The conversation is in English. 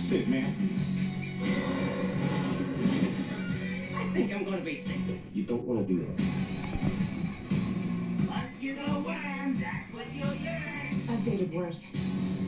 sick, man. I think I'm gonna be sick. You don't want to do that. Once you know when, that's what you'll learn. I've dated worse.